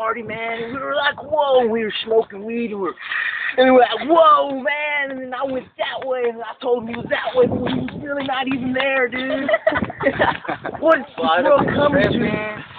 party, man, and we were like, whoa, we were smoking weed, and we were like, whoa, man, and then I went that way, and I told him he was that way, but he was really not even there, dude. What's the world coming to?